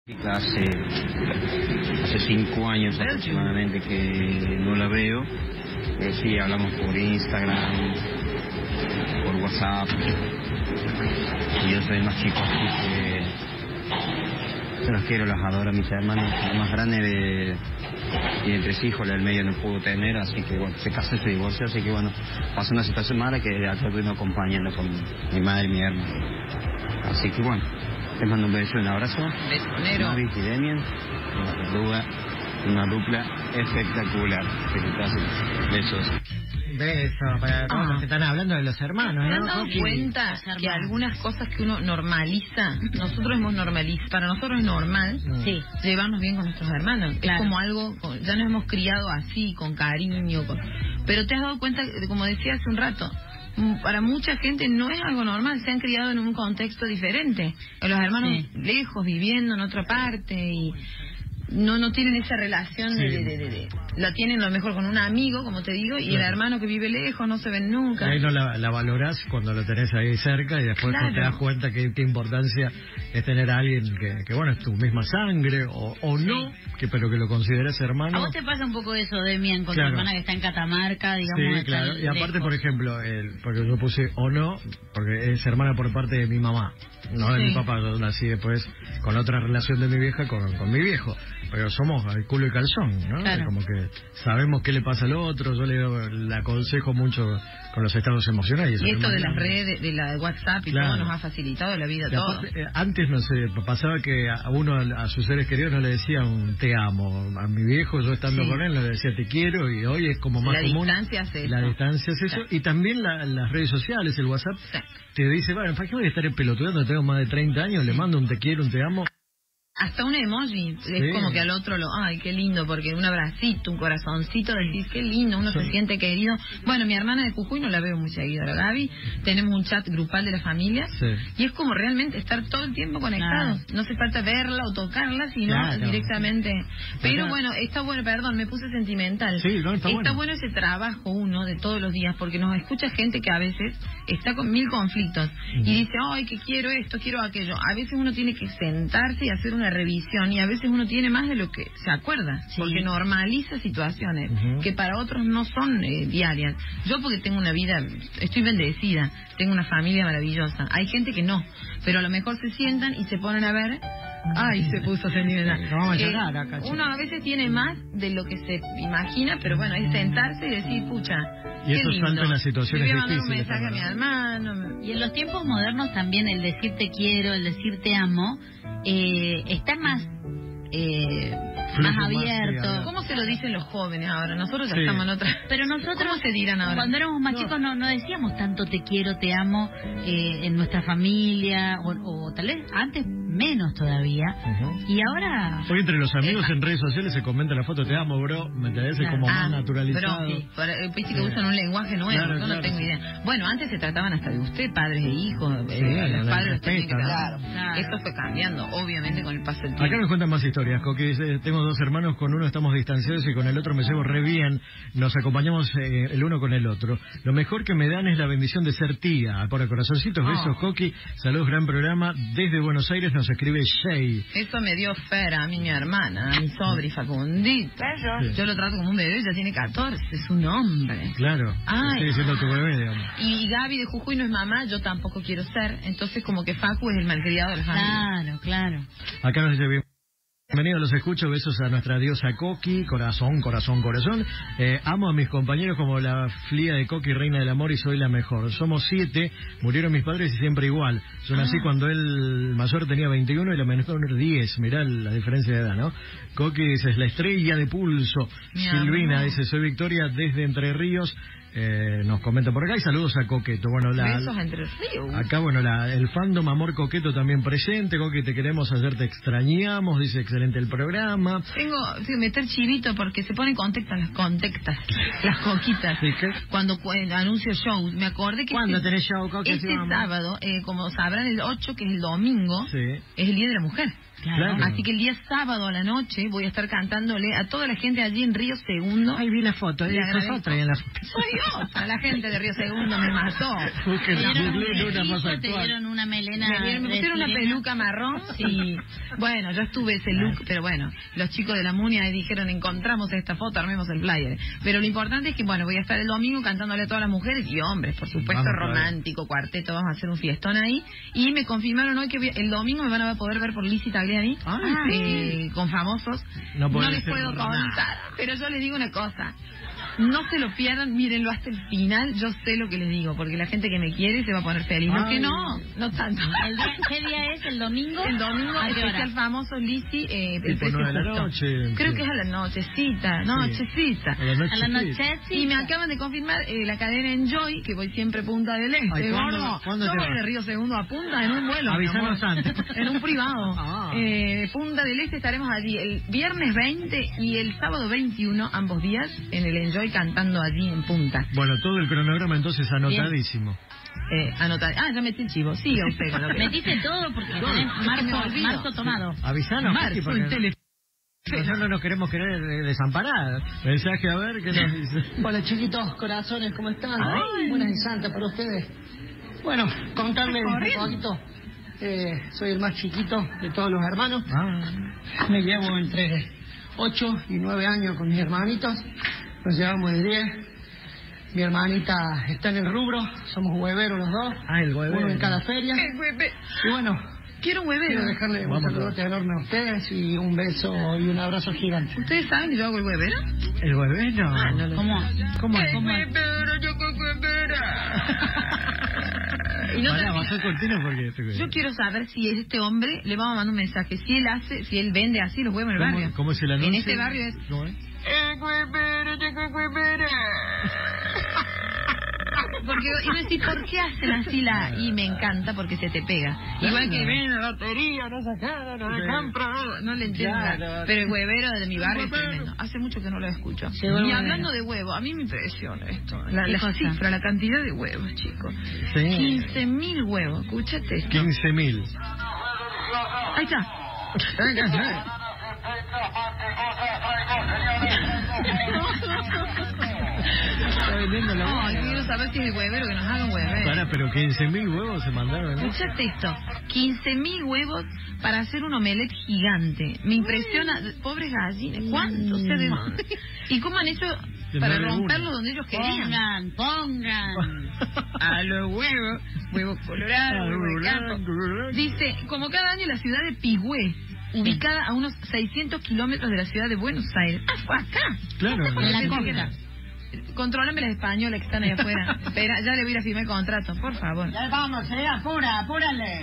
Hace 5 años aproximadamente que no la veo. Sí, hablamos por Instagram, por WhatsApp. Y yo soy el más chico, así que yo los quiero, los adoro a mis hermanos. El más grande tiene 3 hijos, el del medio no pudo tener, así que bueno, se casó y se divorció, así que bueno, pasó una situación mala que acá estuvimos acompañando con mi madre y mi hermano. Así que bueno, les mando un beso y un abrazo. Besonero. Mavi y Demian, una dupla espectacular. Besos. Besos para todos los que están hablando de los hermanos, ¿Se ¿no? han dado cuenta que algunas cosas que uno normaliza, nosotros hemos normalizado, para nosotros es normal llevarnos bien con nuestros hermanos? Claro. Es como algo, ya nos hemos criado así, con cariño, pero te has dado cuenta, como decía hace un rato, para mucha gente no es algo normal, se han criado en un contexto diferente, los hermanos lejos, viviendo en otra parte y no tienen esa relación la tienen a lo mejor con un amigo, como te digo, y el hermano que vive lejos, no se ven nunca. Ahí no la valorás cuando lo tenés ahí cerca y después te das cuenta que qué importancia es tener a alguien que bueno, es tu misma sangre o no, pero que lo consideres hermano. ¿A vos te pasa un poco eso, Demian, con tu hermana que está en Catamarca, digamos? Sí, claro, y aparte, lejos? por ejemplo, porque yo puse o no, porque es hermana por parte de mi mamá, no de mi papá. Yo nací después con otra relación de mi vieja con mi viejo, pero somos el culo y calzón, ¿no? Claro. Como que sabemos qué le pasa al otro, yo le aconsejo mucho con los estados emocionales. Y esto de las redes, de la WhatsApp y todo, nos ha facilitado la vida a todos. Aparte, antes, no sé, pasaba que a uno, a sus seres queridos, no le decía un te amo. A mi viejo, yo estando con él, no le decía te quiero, y hoy es como más común. La distancia es eso. La distancia es eso, y también las redes sociales, el WhatsApp, te dice, bueno, ¿para qué voy a estar pelotudeando? Tengo más de 30 años, le mando un te quiero, un te amo. Hasta un emoji, es como que al otro ay, qué lindo, porque un abracito, un corazoncito, decís, qué lindo, uno se siente querido. Bueno, mi hermana de Jujuy no la veo muy seguido, la Gaby, tenemos un chat grupal de la familia, y es como realmente estar todo el tiempo conectados. No hace falta verla o tocarla, sino directamente. Pero bueno, está bueno, perdón, me puse sentimental. Está bueno ese trabajo uno de todos los días, porque nos escucha gente que a veces está con 1000 conflictos, y dice, ay, que quiero esto, quiero aquello. A veces uno tiene que sentarse y hacer una revisión, y a veces uno tiene más de lo que se acuerda, porque normaliza situaciones que para otros no son diarias. Yo, porque tengo una vida, estoy bendecida, tengo una familia maravillosa. Hay gente que no, pero a lo mejor se sientan y se ponen a ver. Ay, se puso sentimental. Uno a veces tiene más de lo que se imagina, pero bueno, es sentarse y decir, pucha, y eso salta en las situaciones difíciles. Le voy a mandar un mensaje a mi hermano. Y en los tiempos modernos también el decir te quiero, el decir te amo, está más abierto. ¿Cómo se lo dicen los jóvenes ahora? Nosotros ya estamos en otra. Pero nosotros, ¿cómo se dirán ahora? Cuando éramos más chicos no decíamos tanto te quiero, te amo en nuestra familia, o tal vez antes menos todavía. Y ahora... Hoy entre los amigos en redes sociales se comenta la foto, te amo, bro, ¿me entendés? Es como más naturalizado. Pero viste que usan un lenguaje nuevo, yo no tengo idea. Bueno, antes se trataban hasta de usted, padres e hijos, los padres también. Esto fue cambiando, obviamente, con el paso del tiempo. Acá me cuentan más historias, Coqui dice, tengo 2 hermanos, con uno estamos distanciados y con el otro me llevo re bien, nos acompañamos el uno con el otro. Lo mejor que me dan es la bendición de ser tía. Por corazoncitos, besos, Coqui, saludos, gran programa. Desde Buenos Aires nos escribe Shay. Eso me dio Fer, a mí, mi hermana, a mi sobri Facundito. Yo lo trato como un bebé, ya tiene 14, es un hombre. Claro, sigue siendo tu bebé, digamos. Y Gaby de Jujuy no es mamá, yo tampoco quiero ser, entonces como que Facu es el malcriado de la familia. Claro. Acá nos dice bien. Bienvenidos, los escucho, besos a nuestra diosa Coqui, corazón. Amo a mis compañeros como la Flia de Coqui, reina del amor, y soy la mejor. Somos 7, murieron mis padres y siempre igual. Yo nací cuando el mayor tenía 21 y la menor 10, mirá la diferencia de edad, ¿no? Coqui dice, es la estrella de pulso. Silvina dice, soy Victoria desde Entre Ríos. Nos comenta por acá y saludos a Coqueto. Bueno, besos a Entre Ríos. Acá, bueno, el fandom Amor Coqueto también presente. Coqui, te queremos, ayer te extrañamos, dice excelente el programa. Tengo que meter chivito porque se ponen las coquitas. ¿Sí, qué? Cuando anuncio show, me acordé que ¿cuándo tenés show, Coqui? Este sábado, como sabrán, el 8, que es el domingo, es el Día de la Mujer. Claro. Así que el día sábado a la noche voy a estar cantándole a toda la gente allí en Río Segundo. Ahí vi la foto, ahí nosotros ahí en la foto. Soy otra, la gente de Río Segundo me mató. Busquen Te dieron un una más vestido, te actual. dieron una melena. Me pusieron una peluca marrón y bueno, yo estuve ese look, pero bueno, los chicos de la Munia dijeron encontramos esta foto, armemos el flyer. Pero lo importante es que bueno, voy a estar el domingo cantándole a todas las mujeres y hombres, por supuesto, Vamos, romántico, cuarteto, vamos a hacer un fiestón ahí. Y me confirmaron hoy que el domingo me van a poder ver por Lizzy Tagliani, con famosos. No No les decir puedo nada. contar, pero yo les digo una cosa. No se lo pierdan, mírenlo hasta el final. Yo sé lo que les digo, porque la gente que me quiere se va a poner feliz. Los que no tanto. ¿Qué día es? ¿El domingo? El domingo, ¿A qué hora? especial famoso Lizzy, el Tipo precio 9 de la justo. noche, Creo sí. que es a la nochecita, nochecita. A la noche. A la sí. noche, sí. Y me acaban de confirmar la cadena Enjoy, que voy siempre a Punta del Este. Ay, ¿cuándo- gordo. cuándo Yo te voy vas? de Río Segundo a Punta en un vuelo. mi Avisanos amor. antes. En un privado. Ah. Punta del Este estaremos allí el viernes 20 y el sábado 21, ambos días, en el Enjoy cantando allí en Punta. Bueno, todo el cronograma entonces anotadísimo. Anotar. Ya metí el chivo. Siga usted con lo que... Metiste todo porque tenés marzo tomado. Avisanos, Paqui, Marzo, porque el teléfono. nosotros no nos queremos querer desamparar. Mensaje a ver qué nos dice. Hola chiquitos, corazones, ¿cómo están? Buenas y santas para ustedes. Bueno, contarles un poquito. Soy el más chiquito de todos los hermanos. Me llevo entre 8 y 9 años con mis hermanitos. Nos llevamos de 10. Mi hermanita está en el rubro. Somos hueveros los dos. El huevero. Uno en cada feria. Y bueno, Quiero un huevero. quiero dejarle un saludote enorme a ustedes y un beso y un abrazo gigante. ¿Ustedes saben que yo hago el huevero? ¿El huevero? No lo ¿Cómo? ¿Cómo es? huevero, yo con huevero. Y no Pará, termina. bajá el cortina porque... Yo quiero saber si este hombre le vamos a mandar un mensaje. Si él vende así los huevos en el barrio. ¿Cómo es el anuncio? En este barrio es... ¿Cómo es? Porque, y me decís, ¿por qué hacen así la...? Y me encanta porque se te pega. Igual que ven la lotería, no sacaron, no Sí. compro. No le entiendo. Claro. Pero el huevero de mi barrio es tremendo. Hace mucho que no lo escucho. Llegó el Y huevero. hablando de huevo, a mí me impresiona esto. La cosa? cifra, la cantidad de huevos, chicos. Sí. 15.000 huevos. Escúchate esto. 15.000. Ahí está. Está vendiendo la No, hueva. yo quiero saber si es el huevero que nos haga un huevero. Pará, pero 15.000 huevos se mandaron, ¿no? Escuchate esto, 15.000 huevos para hacer un omelette gigante. Me impresiona, pobres gallinas, ¿cuánto? O sea, ¿y cómo han hecho para nueve romperlo uno. donde ellos querían? Pongan. A los huevos colorados, huevos de campo. Dice, como cada año la ciudad de Pigüé, ubicada a unos 600 kilómetros de la ciudad de Buenos Aires. Ah, fue acá. Claro. En la Pensé que costa. era- Contrólame las españolas que están ahí afuera. Espera, ya le voy a ir a firmar el contrato, por favor. Ya vamos, apúrale.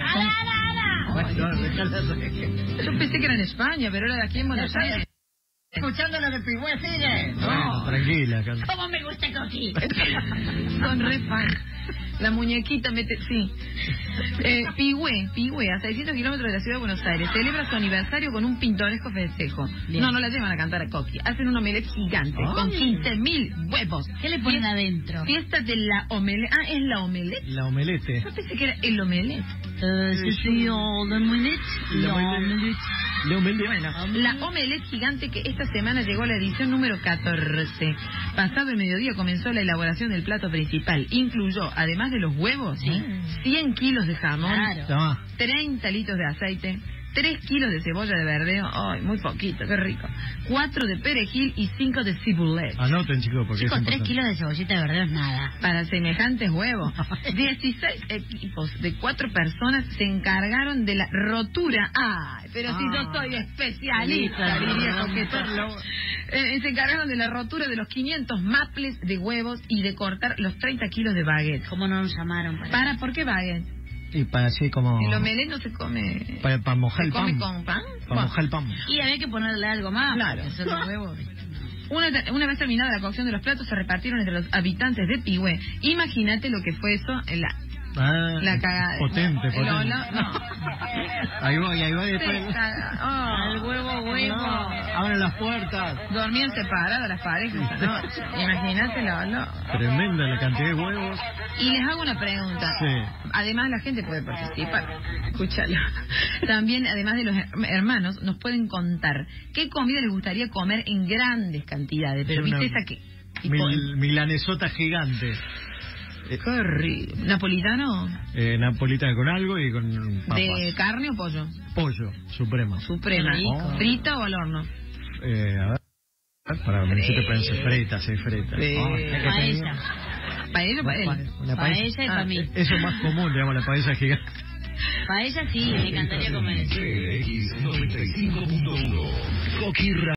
Yo pensé que era en España, pero era de aquí en Buenos Aires. Escuchando lo de Pigüé, sigue. Bueno, tranquila. ¿Cómo me gusta Coqui? Son re fan. La muñequita mete... Sí. Pigüé, a 600 kilómetros de la ciudad de Buenos Aires, celebra su aniversario con un pintoresco festejo. Bien. No la llevan a cantar a Coqui. Hacen un omelette gigante con 15.000 huevos. ¿Qué le ponen adentro? Fiesta de la omelette. Ah, ¿es la omelette? La omelete. Yo pensé que era el omelette. Bueno, la omelette gigante que esta semana llegó a la edición número 14. Pasado el mediodía comenzó la elaboración del plato principal. Incluyó, además de los huevos, 100 kilos de jamón, Claro. Toma. 30 litros de aceite, 3 kilos de cebolla de verdeo, ay, muy poquito, qué rico, 4 de perejil y 5 de cibulet. Anoten, chicos, porque Chicos, es 3 importante. kilos de cebollita de verdad es nada. Para semejantes huevos, 16 equipos de 4 personas se encargaron de la rotura. ¡Ay! Pero si yo soy especialista, diría Coqueto. Se encargaron de la rotura de los 500 maples de huevos y de cortar los 30 kilos de baguette. ¿Cómo no nos llamaron para ¿Por qué baguette? Y para así como... El omelette no se come... Para mojar ¿Se el come pan. con pan? Para mojar el pan. Y había que ponerle algo más. Claro. Porque son los huevos. Una vez terminada la cocción de los platos, se repartieron entre los habitantes de Pigüé. Imagínate lo que fue eso, la cagada. Potente, potente. No. Ahí va después. Se caga. Oh. Al huevo huevo. Abren las puertas. Dormían separadas las parejas esta noche. Imagínate Tremenda la cantidad de huevos. Y les hago una pregunta. Sí. Además, la gente puede participar. Escúchalo. También, además de los hermanos, nos pueden contar qué comida les gustaría comer en grandes cantidades. Pero Una viste esa que... milanesota gigante. ¿Napolitano? Napolitana con algo y con papas. ¿De carne o pollo? Pollo, suprema. Suprema. ¿Frita o al horno? A ver. Para me hiciste pensar, frita, sí, frita. Paella. ¿Paella o paella? Paella y para mí. Eso es más común, digamos, la paella gigante. Paella sí, me encantaría comer eso. CX 95.1. Coqui